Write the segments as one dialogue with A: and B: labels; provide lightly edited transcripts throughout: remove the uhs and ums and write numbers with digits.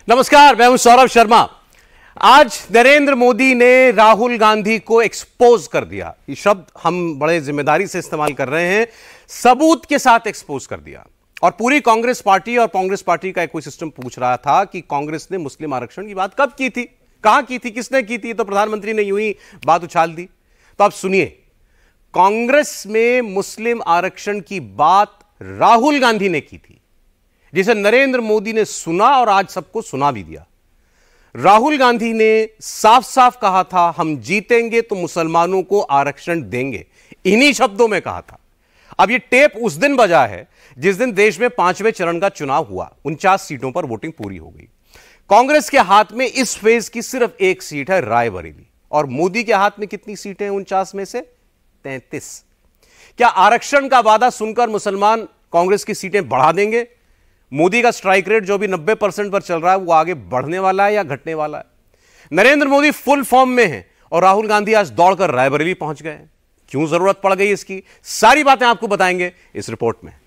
A: नमस्कार, मैं हूं सौरभ शर्मा। आज नरेंद्र मोदी ने राहुल गांधी को एक्सपोज कर दिया। ये शब्द हम बड़े जिम्मेदारी से इस्तेमाल कर रहे हैं। सबूत के साथ एक्सपोज कर दिया। और पूरी कांग्रेस पार्टी और कांग्रेस पार्टी का इकोसिस्टम पूछ रहा था कि कांग्रेस ने मुस्लिम आरक्षण की बात कब की थी, कहां की थी, किसने की थी। तो प्रधानमंत्री ने यूं ही बात उछाल दी। तो आप सुनिए, कांग्रेस में मुस्लिम आरक्षण की बात राहुल गांधी ने की थी, जिसे नरेंद्र मोदी ने सुना और आज सबको सुना भी दिया। राहुल गांधी ने साफ साफ कहा था, हम जीतेंगे तो मुसलमानों को आरक्षण देंगे। इन्हीं शब्दों में कहा था। अब यह टेप उस दिन बजा है जिस दिन देश में 5वें चरण का चुनाव हुआ। 49 सीटों पर वोटिंग पूरी हो गई। कांग्रेस के हाथ में इस फेज की सिर्फ एक सीट है, रायबरेली। और मोदी के हाथ में कितनी सीटें हैं 49 में से? 33। क्या आरक्षण का वादा सुनकर मुसलमान कांग्रेस की सीटें बढ़ा देंगे? मोदी का स्ट्राइक रेट जो भी 90% पर चल रहा है, वो आगे बढ़ने वाला है या घटने वाला है? नरेंद्र मोदी फुल फॉर्म में हैं और राहुल गांधी आज दौड़कर रायबरेली पहुंच गए। क्यों जरूरत पड़ गई इसकी? सारी बातें आपको बताएंगे इस रिपोर्ट में।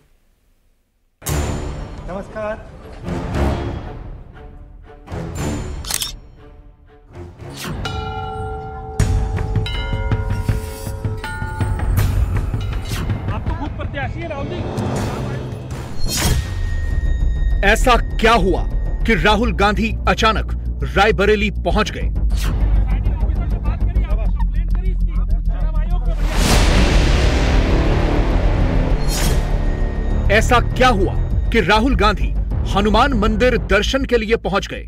B: नमस्कार।
C: आप तो खुद प्रत्याशी है राहुल जी।
D: ऐसा क्या हुआ कि राहुल गांधी अचानक रायबरेली पहुंच गए? ऐसा क्या हुआ कि राहुल गांधी हनुमान मंदिर दर्शन के लिए पहुंच गए?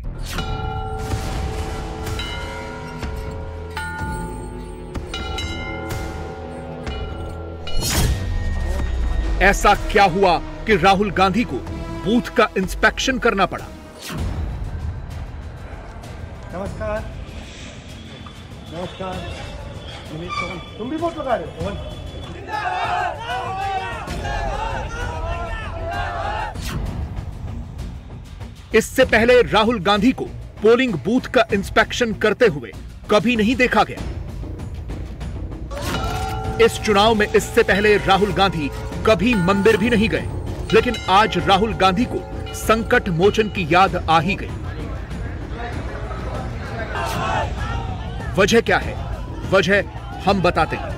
D: ऐसा क्या हुआ कि राहुल गांधी को बूथ का इंस्पेक्शन करना पड़ा?
B: नमस्कार। नमस्कार। तुम भी वोट लगा रहे हो?
D: इससे पहले राहुल गांधी को पोलिंग बूथ का इंस्पेक्शन करते हुए कभी नहीं देखा गया। इस चुनाव में इससे पहले राहुल गांधी कभी मंदिर भी नहीं गए, लेकिन आज राहुल गांधी को संकट मोचन की याद आ ही गई। वजह क्या है? वजह हम बताते हैं।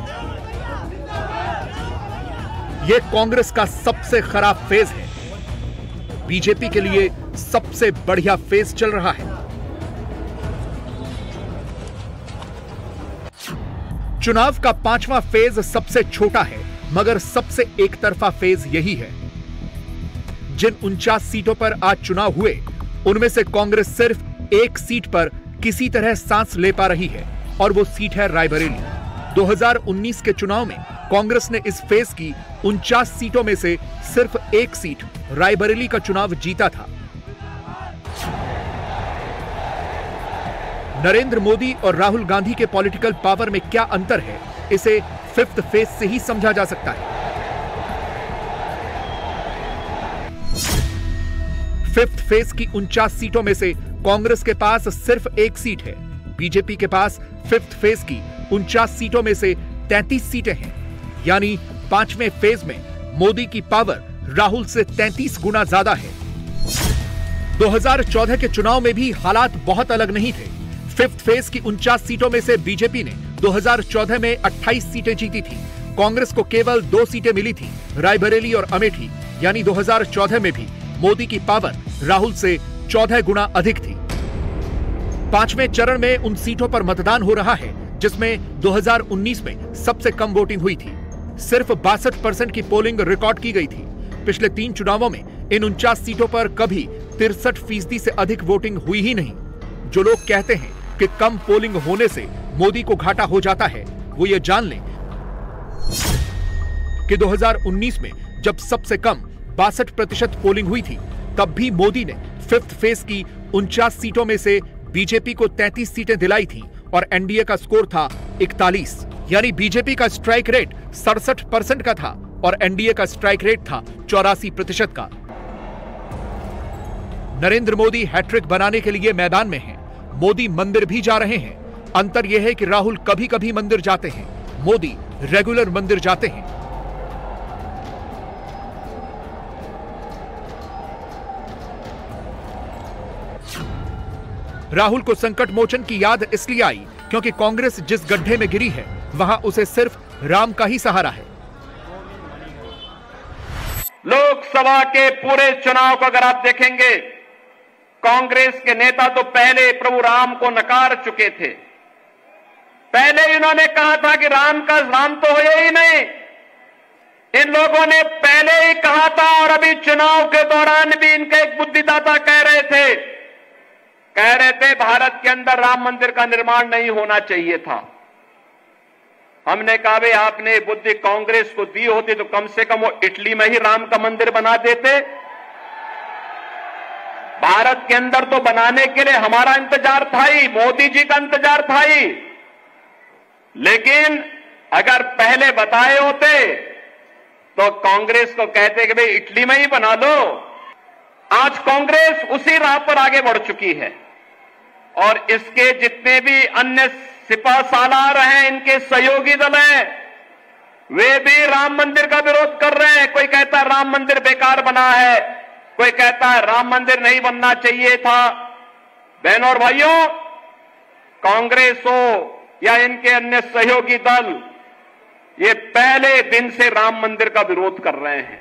D: यह कांग्रेस का सबसे खराब फेज है। बीजेपी के लिए सबसे बढ़िया फेज चल रहा है। चुनाव का 5वां फेज सबसे छोटा है, मगर सबसे एक तरफा फेज यही है। जिन 49 सीटों पर आज चुनाव हुए, उनमें से कांग्रेस सिर्फ एक सीट पर किसी तरह सांस ले पा रही है, और वो सीट है रायबरेली। 2019 के चुनाव में कांग्रेस ने इस फेज की 49 सीटों में से सिर्फ एक सीट रायबरेली का चुनाव जीता था। नरेंद्र मोदी और राहुल गांधी के पॉलिटिकल पावर में क्या अंतर है, इसे 5th फेज से ही समझा जा सकता है। 5th फेज की 49 सीटों में से कांग्रेस के पास सिर्फ एक सीट है। बीजेपी के पास 5th फेज की 49 सीटों में से 33 सीटें हैं। यानी 5वें फेज में मोदी की पावर राहुल से 33 गुना ज्यादा है। 2014 के चुनाव में भी हालात बहुत अलग नहीं थे। 5th फेज की 49 सीटों में से बीजेपी ने 2014 में 28 सीटें जीती थी। कांग्रेस को केवल 2 सीटें मिली थी, रायबरेली और अमेठी। यानी 2014 में भी मोदी की पावर राहुल से 14 गुना अधिक थी। 5वें चरण में उन सीटों पर मतदान हो रहा है जिसमें 2019 में सबसे कम वोटिंग हुई थी। सिर्फ 62% की पोलिंग रिकॉर्ड की गई थी। पिछले 3 चुनावों में इन 49 सीटों पर कभी 63% से अधिक वोटिंग हुई ही नहीं। जो लोग कहते हैं कि कम पोलिंग होने से मोदी को घाटा हो जाता है, वो ये जान लें कि 2019 में जब सबसे कम 62% पोलिंग हुई थी, तब भी मोदी ने 5th फेज की 49 सीटों में से बीजेपी को 33 सीटें दिलाई थी और एनडीए का स्कोर था 41। यानी बीजेपी का स्ट्राइक रेट 67% का था और एनडीए का स्ट्राइक रेट था 84% का। नरेंद्र मोदी हैट्रिक बनाने के लिए मैदान में हैं। मोदी मंदिर भी जा रहे हैं। अंतर यह है कि राहुल कभी कभी मंदिर जाते हैं, मोदी रेगुलर मंदिर जाते हैं। राहुल को संकट मोचन की याद इसलिए आई क्योंकि कांग्रेस जिस गड्ढे में गिरी है वहां उसे सिर्फ राम का ही सहारा है।
E: लोकसभा के पूरे चुनाव को अगर आप देखेंगे, कांग्रेस के नेता तो पहले प्रभु राम को नकार चुके थे। पहले इन्होंने कहा था कि राम तो हो ही नहीं। इन लोगों ने पहले ही कहा था और अभी चुनाव के दौरान भी इनके एक बुद्धिदाता कह रहे थे भारत के अंदर राम मंदिर का निर्माण नहीं होना चाहिए था। हमने कहा भाई आपने बुद्धि कांग्रेस को दी होती तो कम से कम वो इटली में ही राम का मंदिर बना देते। भारत के अंदर तो बनाने के लिए हमारा इंतजार था ही, मोदी जी का इंतजार था ही। लेकिन अगर पहले बताए होते तो कांग्रेस को कहते कि भाई इटली में ही बना दो। आज कांग्रेस उसी राह पर आगे बढ़ चुकी है और इसके जितने भी अन्य सिपा सालार हैं, इनके सहयोगी दल हैं, वे भी राम मंदिर का विरोध कर रहे हैं। कोई कहता है राम मंदिर बेकार बना है, कोई कहता है राम मंदिर नहीं बनना चाहिए था। बहनों और भाइयों, कांग्रेस हो या इनके अन्य सहयोगी दल, ये पहले दिन से राम मंदिर का विरोध कर रहे हैं।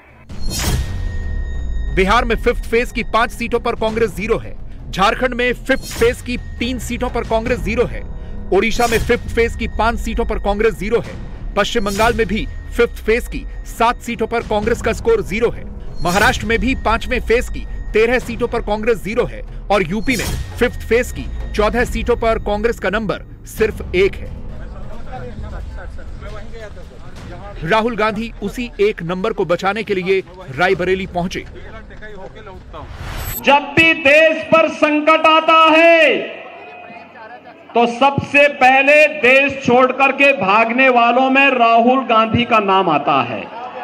D: बिहार में फिफ्थ फेज की 5 सीटों पर कांग्रेस 0 है। झारखंड में फिफ्थ फेज की 3 सीटों पर कांग्रेस 0 है। ओडिशा में फिफ्थ फेज की 5 सीटों पर कांग्रेस 0 है। पश्चिम बंगाल में भी फिफ्थ फेज की 7 सीटों पर कांग्रेस का स्कोर 0 है। महाराष्ट्र में भी 5वें फेज की 13 सीटों पर कांग्रेस 0 है और यूपी में फिफ्थ फेज की 14 सीटों पर कांग्रेस का नंबर सिर्फ 1 है। राहुल गांधी उसी 1 नंबर को बचाने के लिए रायबरेली पहुंचे।
E: जब भी देश पर संकट आता है तो सबसे पहले देश छोड़कर के भागने वालों में राहुल गांधी का नाम आता है।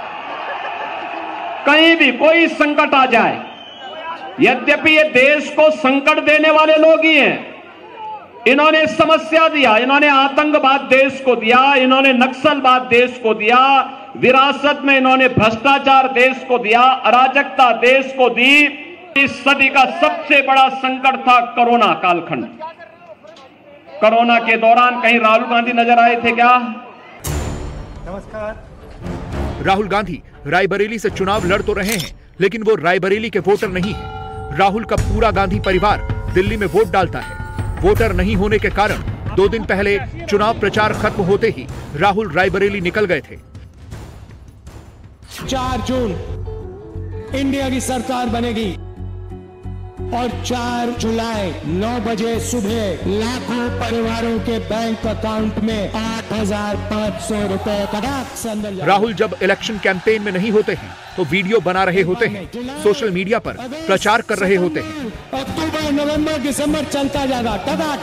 E: कहीं भी कोई संकट आ जाए, यद्यपि ये देश को संकट देने वाले लोग ही हैं। इन्होंने समस्या दिया, इन्होंने आतंकवाद देश को दिया, इन्होंने नक्सलवाद देश को दिया, विरासत में इन्होंने भ्रष्टाचार देश को दिया, अराजकता देश को दी। इस सदी का सबसे बड़ा संकट था कोरोना कालखंड। कोरोना के दौरान कहीं राहुल गांधी नजर आए थे क्या?
B: नमस्कार।
D: राहुल गांधी रायबरेली से चुनाव लड़ तो रहे हैं, लेकिन वो रायबरेली के वोटर नहीं है। राहुल का पूरा गांधी परिवार दिल्ली में वोट डालता है। वोटर नहीं होने के कारण 2 दिन पहले चुनाव प्रचार खत्म होते ही राहुल रायबरेली निकल गए थे।
F: 4 जून इंडिया की सरकार बनेगी और 4 जुलाई 9 बजे सुबह लाखों परिवारों के बैंक अकाउंट में 8,500 रुपए का।
D: राहुल जब इलेक्शन कैंपेन में नहीं होते हैं तो वीडियो बना रहे होते हैं, सोशल मीडिया पर प्रचार कर रहे होते हैं।
F: अक्टूबर, नवंबर, दिसंबर चलता जाएगा।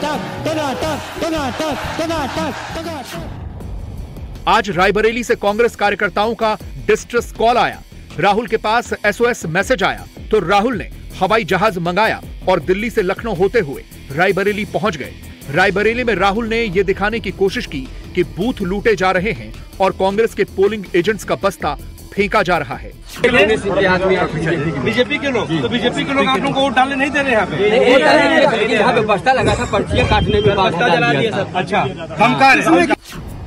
D: आज रायबरेली से कांग्रेस कार्यकर्ताओं का डिस्ट्रेस कॉल आया। राहुल के पास SOS मैसेज आया तो राहुल ने हवाई जहाज मंगाया और दिल्ली से लखनऊ होते हुए रायबरेली पहुंच गए। रायबरेली में राहुल ने यह दिखाने की कोशिश की कि बूथ लूटे जा रहे हैं और कांग्रेस के पोलिंग एजेंट्स का बस्ता फेंका जा रहा है।
C: बीजेपी के लोग तो बीजेपी के लोग आप लोगों को वोट डालने नहीं दे रहे यहाँ पे बस्ता लगा था, पर्चियां काटने में बस्ता जला दिया सब। अच्छा, हम कह रहे हैं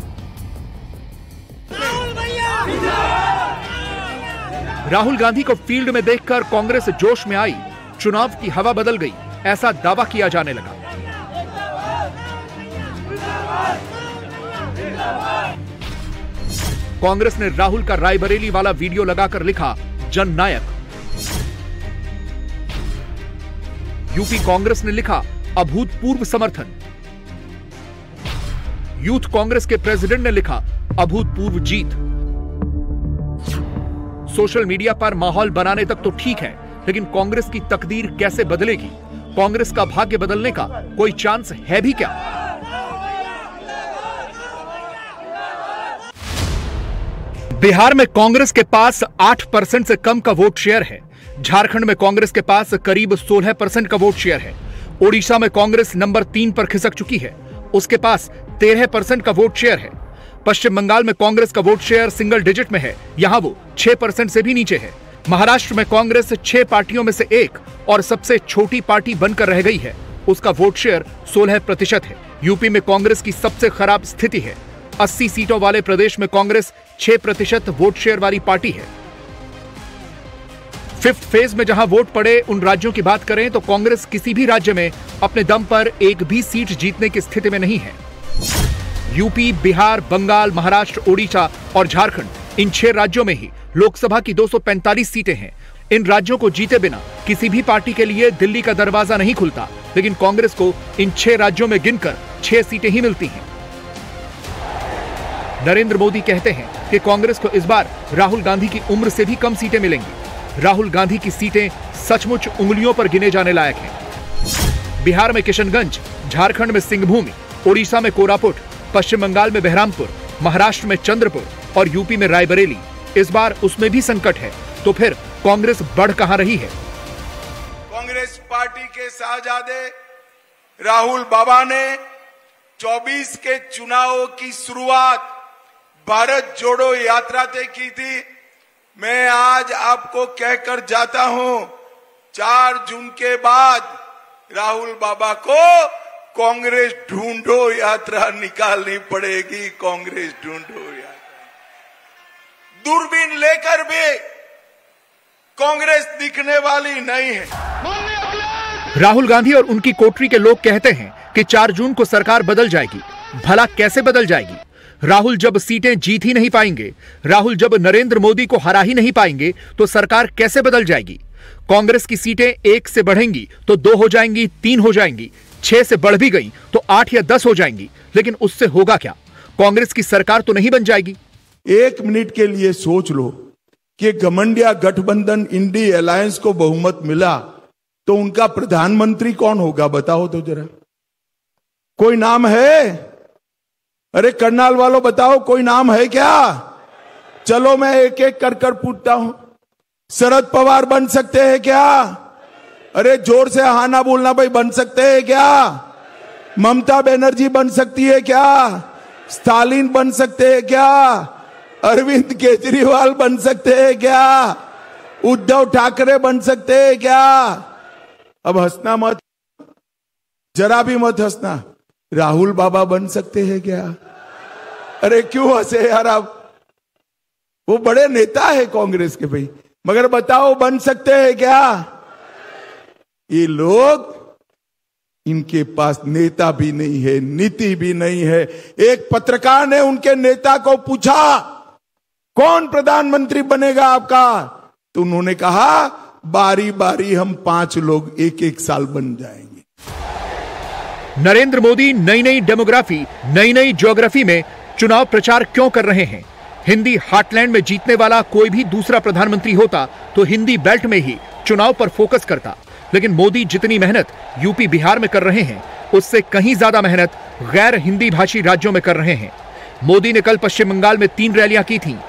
D: राहुल गांधी को फील्ड में देखकर कांग्रेस जोश में आई। चुनाव की हवा बदल गई, ऐसा दावा किया जाने लगा। कांग्रेस ने राहुल का रायबरेली वाला वीडियो लगाकर लिखा, जननायक। यूपी कांग्रेस ने लिखा, अभूतपूर्व समर्थन। यूथ कांग्रेस के प्रेसिडेंट ने लिखा, अभूतपूर्व जीत। सोशल मीडिया पर माहौल बनाने तक तो ठीक है, लेकिन कांग्रेस की तकदीर कैसे बदलेगी? कांग्रेस का भाग्य बदलने का कोई चांस है भी क्या? बिहार में कांग्रेस के पास 8% से कम का वोट शेयर है। झारखंड में कांग्रेस के पास करीब 16% का वोट शेयर है। ओडिशा में कांग्रेस नंबर 3 पर खिसक चुकी है, उसके पास 13% का वोट शेयर है। पश्चिम बंगाल में कांग्रेस का वोट शेयर सिंगल डिजिट में है, यहां वो 6% से भी नीचे है। महाराष्ट्र में कांग्रेस 6 पार्टियों में से एक और सबसे छोटी पार्टी बनकर रह गई है। उसका वोट शेयर 16% है। यूपी में कांग्रेस की सबसे खराब स्थिति है। 80 सीटों वाले प्रदेश में कांग्रेस 6% वोट शेयर वाली पार्टी है। फिफ्थ फेज में जहां वोट पड़े उन राज्यों की बात करें तो कांग्रेस किसी भी राज्य में अपने दम पर एक भी सीट जीतने की स्थिति में नहीं है। यूपी, बिहार, बंगाल, महाराष्ट्र, ओडिशा और झारखंड, इन 6 राज्यों में ही लोकसभा की 245 सीटें हैं। इन राज्यों को जीते बिना किसी भी पार्टी के लिए दिल्ली का दरवाजा नहीं खुलता, लेकिन कांग्रेस को इन 6 राज्यों में गिनकर 6 सीटें ही मिलती हैं। नरेंद्र मोदी कहते हैं कि कांग्रेस को इस बार राहुल गांधी की उम्र से भी कम सीटें मिलेंगी। राहुल गांधी की सीटें सचमुच उंगलियों पर गिने जाने लायक हैं। बिहार में किशनगंज, झारखंड में सिंहभूमि, ओडिशा में कोरापुट, पश्चिम बंगाल में बहरामपुर, महाराष्ट्र में चंद्रपुर और यूपी में रायबरेली। इस बार उसमें भी संकट है, तो फिर कांग्रेस बढ़ कहां रही है?
G: कांग्रेस पार्टी के शाहजादे राहुल बाबा ने 24 के चुनावों की शुरुआत भारत जोड़ो यात्रा से की थी। मैं आज आपको कहकर जाता हूं, 4 जून के बाद राहुल बाबा को कांग्रेस ढूंढो यात्रा निकालनी पड़ेगी। कांग्रेस ढूंढो यात्रा, दूरबीन लेकर भी कांग्रेस दिखने वाली नहीं है।
D: राहुल गांधी और उनकी कोठरी के लोग कहते हैं कि 4 जून को सरकार बदल जाएगी। भला कैसे बदल जाएगी? राहुल जब सीटें जीत ही नहीं पाएंगे, राहुल जब नरेंद्र मोदी को हरा ही नहीं पाएंगे, तो सरकार कैसे बदल जाएगी? कांग्रेस की सीटें 1 से बढ़ेंगी तो 2 हो जाएंगी, 3 हो जाएंगी, 6 से बढ़ भी गई तो 8 या 10 हो जाएंगी। लेकिन उससे होगा क्या? कांग्रेस की सरकार तो नहीं बन जाएगी।
G: 1 मिनट के लिए सोच लो कि घमंडिया गठबंधन इंडी अलायंस को बहुमत मिला तो उनका प्रधानमंत्री कौन होगा? बताओ तो जरा, कोई नाम है? अरे करनाल वालों बताओ, कोई नाम है क्या? चलो मैं एक एक कर पूछता हूं। शरद पवार बन सकते हैं क्या? अरे जोर से हाँ ना बोलना भाई, बन सकते हैं क्या? ममता बनर्जी बन सकती है क्या? स्टालिन बन सकते हैं क्या? अरविंद केजरीवाल बन सकते हैं क्या? उद्धव ठाकरे बन सकते हैं क्या? अब हंसना मत, जरा भी मत हंसना। राहुल बाबा बन सकते हैं क्या? अरे क्यों हंसे यार आप? वो बड़े नेता है कांग्रेस के भाई, मगर बताओ बन सकते हैं क्या? ये लोग, इनके पास नेता भी नहीं है, नीति भी नहीं है। एक पत्रकार ने उनके नेता को पूछा, कौन प्रधानमंत्री बनेगा आपका? तो उन्होंने कहा, बारी बारी हम 5 लोग 1-1 साल बन जाएंगे।
D: नरेंद्र मोदी नई नई डेमोग्राफी, नई नई ज्योग्राफी में चुनाव प्रचार क्यों कर रहे हैं? हिंदी हार्टलैंड में जीतने वाला कोई भी दूसरा प्रधानमंत्री होता तो हिंदी बेल्ट में ही चुनाव पर फोकस करता। लेकिन मोदी जितनी मेहनत यूपी, बिहार में कर रहे हैं, उससे कहीं ज्यादा मेहनत गैर हिंदी भाषी राज्यों में कर रहे हैं। मोदी ने कल पश्चिम बंगाल में 3 रैलियां की थीं।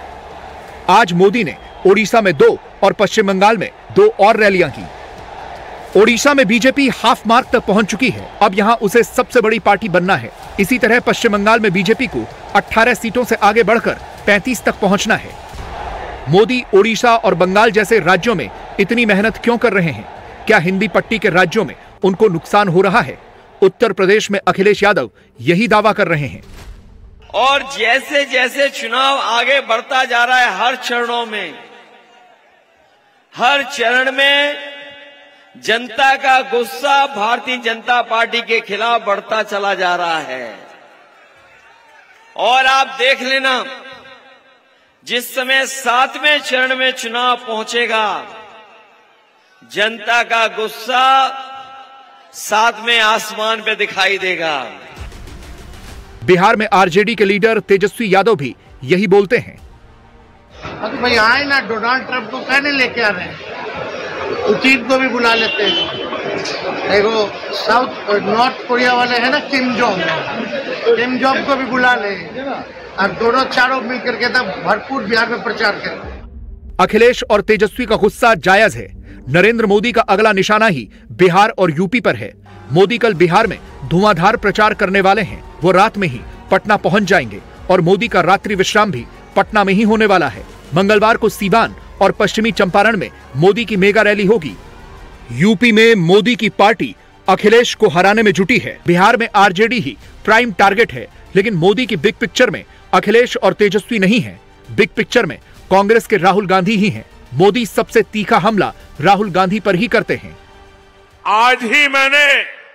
D: आज मोदी ने ओडिशा में 2 और पश्चिम बंगाल में 2 और रैलियां की। ओडिशा में बीजेपी हाफ मार्क तक पहुंच चुकी है। अब यहां उसे सबसे बड़ी पार्टी बनना है। इसी तरह पश्चिम बंगाल में बीजेपी को 18 सीटों से आगे बढ़कर 35 तक पहुंचना है। मोदी ओडिशा और बंगाल जैसे राज्यों में इतनी मेहनत क्यों कर रहे हैं? क्या हिंदी पट्टी के राज्यों में उनको नुकसान हो रहा है? उत्तर प्रदेश में अखिलेश यादव यही दावा कर रहे हैं।
H: और जैसे जैसे चुनाव आगे बढ़ता जा रहा है, हर चरण में जनता का गुस्सा भारतीय जनता पार्टी के खिलाफ बढ़ता चला जा रहा है। और आप देख लेना, जिस समय 7वें चरण में चुनाव पहुंचेगा, जनता का गुस्सा 7वें आसमान पे दिखाई देगा।
D: बिहार में आरजेडी के लीडर तेजस्वी यादव भी यही बोलते हैं।
I: तो भाई आए ना, डोनाल्ड ट्रंप को कहने लेके आ रहे हैं, पुतिन को भी बुला लेते हैं। देखो नॉर्थ कोरिया वाले हैं ना, किम जोंग को भी बुला ले, और दोनों चारों मिलकर के तब भरपूर बिहार में प्रचार करें।
D: अखिलेश और तेजस्वी का गुस्सा जायज है। नरेंद्र मोदी का अगला निशाना ही बिहार और यूपी पर है। मोदी कल बिहार में धुआंधार प्रचार करने वाले हैं। वो रात में ही पटना पहुंच जाएंगे और मोदी का रात्रि विश्राम भी पटना में ही होने वाला है। मंगलवार को सीवान और पश्चिमी चंपारण में मोदी की मेगा रैली होगी। यूपी में मोदी की पार्टी अखिलेश को हराने में जुटी है। बिहार में आरजेडी ही प्राइम टारगेट है, लेकिन मोदी की बिग पिक्चर में अखिलेश और तेजस्वी नहीं है। बिग पिक्चर में कांग्रेस के राहुल गांधी ही हैं। मोदी सबसे तीखा हमला राहुल गांधी पर ही करते हैं।
J: आज ही मैंने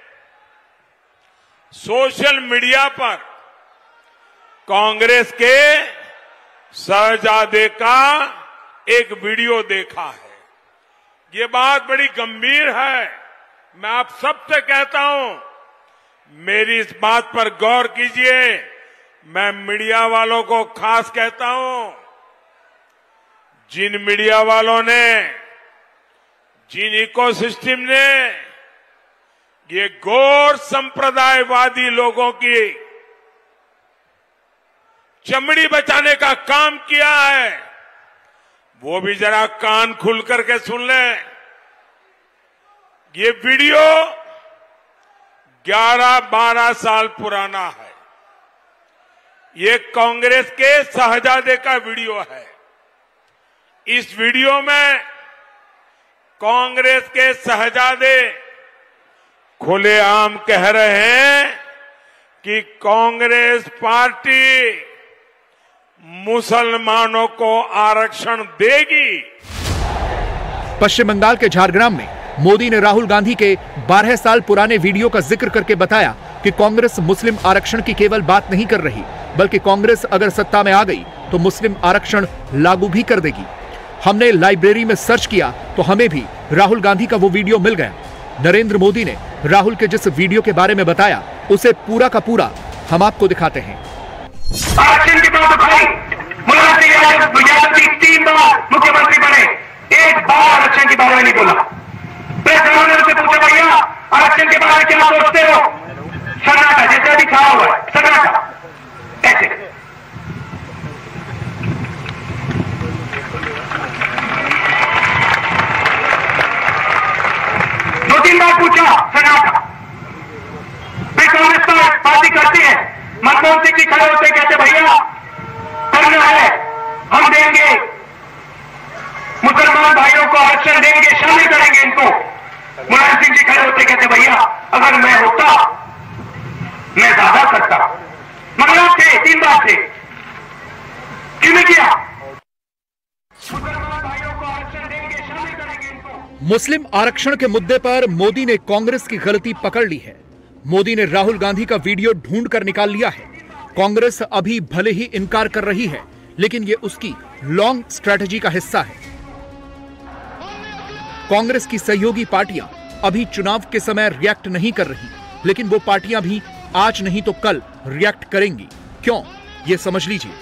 J: सोशल मीडिया पर कांग्रेस के शहजादे का एक वीडियो देखा है। ये बात बड़ी गंभीर है। मैं आप सबसे कहता हूं, मेरी इस बात पर गौर कीजिए। मैं मीडिया वालों को खास कहता हूं, जिन मीडिया वालों ने, जिन इकोसिस्टम ने ये गौर संप्रदायवादी लोगों की चमड़ी बचाने का काम किया है, वो भी जरा कान खुल करके सुन लें। ये वीडियो 11-12 साल पुराना है। ये कांग्रेस के शहजादे का वीडियो है। इस वीडियो में कांग्रेस के शहजादे खुलेआम कह रहे हैं कि कांग्रेस पार्टी मुसलमानों को आरक्षण देगी।
D: पश्चिम बंगाल के झारग्राम में मोदी ने राहुल गांधी के 12 साल पुराने वीडियो का जिक्र करके बताया कि कांग्रेस मुस्लिम आरक्षण की केवल बात नहीं कर रही, बल्कि कांग्रेस अगर सत्ता में आ गई तो मुस्लिम आरक्षण लागू भी कर देगी। हमने लाइब्रेरी में सर्च किया तो हमें भी राहुल गांधी का वो वीडियो मिल गया। नरेंद्र मोदी ने राहुल के जिस वीडियो के बारे में बताया, उसे पूरा का पूरा हम आपको दिखाते हैं।
K: आरक्षण की बात उठाई, मुलायम सिंह यादव 3 बार मुख्यमंत्री बने, एक बार आरक्षण के बारे में नहीं बोला। प्रेस ने उनसे पूछा, भैया आरक्षण के बारे में क्या सोचते हो? सन्नाटा, जैसे अभी खड़ा हुआ है, सन्नाटा ऐसे। दो-तीन बार पूछा, सन्नाटा। फिर कांग्रेस पार्टी करती है, मनमोहन सिंह जी खड़े होते कहते, भैया करना है, हम देंगे, मुसलमान भाइयों को आरक्षण देंगे, शामिल करेंगे इनको। मुलायम सिंह जी खड़े होते कहते, भैया अगर मैं होता मैं ज्यादा करता, मगर आप थे, 3 बार थे, क्यों नहीं किया? मुसलमान भाइयों को आरक्षण देंगे, शामिल करेंगे इनको।
D: मुस्लिम आरक्षण के मुद्दे पर मोदी ने कांग्रेस की गलती पकड़ ली है। मोदी ने राहुल गांधी का वीडियो ढूंढ कर निकाल लिया है। कांग्रेस अभी भले ही इनकार कर रही है, लेकिन ये उसकी लॉन्ग स्ट्रैटेजी का हिस्सा है। कांग्रेस की सहयोगी पार्टियां अभी चुनाव के समय रिएक्ट नहीं कर रही, लेकिन वो पार्टियां भी आज नहीं तो कल रिएक्ट करेंगी। क्यों, ये समझ लीजिए।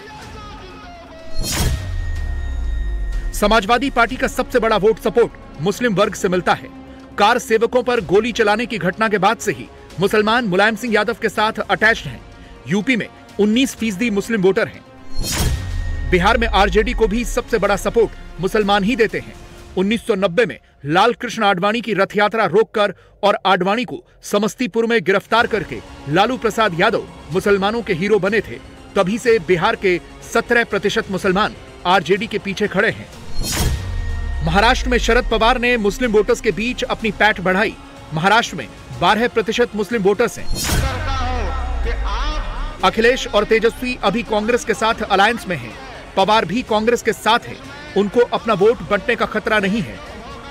D: समाजवादी पार्टी का सबसे बड़ा वोट सपोर्ट मुस्लिम वर्ग से मिलता है। कार सेवकों पर गोली चलाने की घटना के बाद से ही मुसलमान मुलायम सिंह यादव के साथ अटैच्ड हैं। यूपी में 19% मुस्लिम वोटर हैं। बिहार में आरजेडी को भी सबसे बड़ा सपोर्ट मुसलमान ही देते हैं। 1990 में लाल कृष्ण आडवाणी की रथ यात्रा रोककर और आडवाणी को समस्तीपुर में गिरफ्तार करके लालू प्रसाद यादव मुसलमानों के हीरो बने थे। तभी से बिहार के 17% मुसलमान आरजेडी के पीछे खड़े हैं। महाराष्ट्र में शरद पवार ने मुस्लिम वोटर्स के बीच अपनी पैठ बढ़ाई। महाराष्ट्र में 12% मुस्लिम वोटर्स हैं। अखिलेश और तेजस्वी अभी कांग्रेस के साथ अलायंस में हैं। पवार भी कांग्रेस के साथ हैं। उनको अपना वोट बंटने का खतरा नहीं है।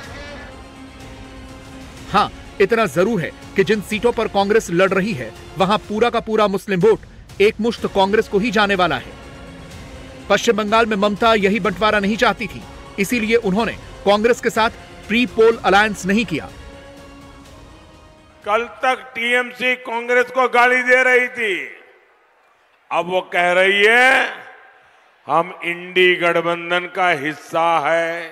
D: हां, इतना जरूर है कि जिन सीटों पर कांग्रेस लड़ रही है, वहां पूरा का पूरा मुस्लिम वोट एकमुश्त कांग्रेस को ही जाने वाला है। पश्चिम बंगाल में ममता यही बंटवारा नहीं चाहती थी, इसीलिए उन्होंने कांग्रेस के साथ प्री पोल अलायंस नहीं किया।
J: कल तक टीएमसी कांग्रेस को गाली दे रही थी, अब वो कह रही है हम इंडी गठबंधन का हिस्सा है।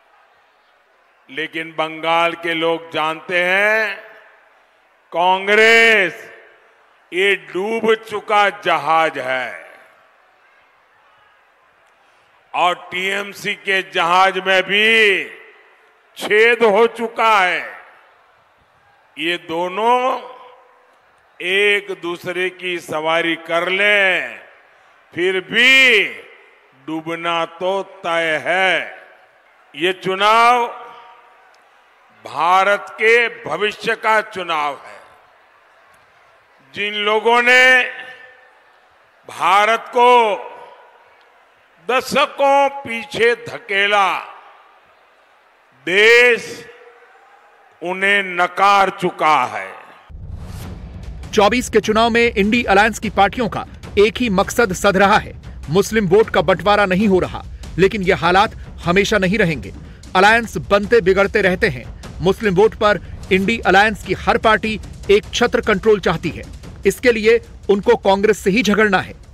J: लेकिन बंगाल के लोग जानते हैं कांग्रेस ये डूब चुका जहाज है और टीएमसी के जहाज में भी छेद हो चुका है। ये दोनों एक दूसरे की सवारी कर लें, फिर भी डूबना तो तय है। ये चुनाव भारत के भविष्य का चुनाव है। जिन लोगों ने भारत को दशकों पीछे धकेला, देश उन्हें नकार चुका है।
D: 24 के चुनाव में इंडी अलायंस की पार्टियों का एक ही मकसद सध रहा है, मुस्लिम वोट का बंटवारा नहीं हो रहा। लेकिन ये हालात हमेशा नहीं रहेंगे। अलायंस बनते बिगड़ते रहते हैं। मुस्लिम वोट पर इंडी अलायंस की हर पार्टी एक छत्र कंट्रोल चाहती है। इसके लिए उनको कांग्रेस से ही झगड़ना है।